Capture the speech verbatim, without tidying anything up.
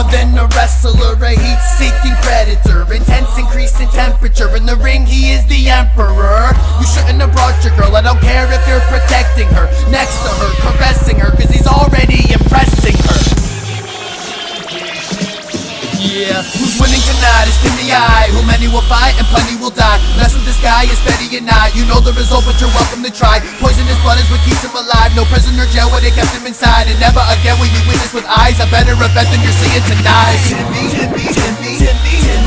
than a wrestler, a heat-seeking predator, intense increase in temperature. In the ring, he is the emperor. You shouldn't have brought your girl, I don't care if you're protecting her. Next to her, caressing her, cause he's already impressing her. Yeah, who's winning tonight is in the eye. Who many will fight and plenty will die. Mess with this guy is Betty and I. You know the result, but you're welcome to try. Poisonous blood is what keeps him alive. No prison or jail where they kept him inside. And never again will you witness with eyes a better event than you're seeing tonight. Timmy, Timmy, Timmy, Timmy, Timmy.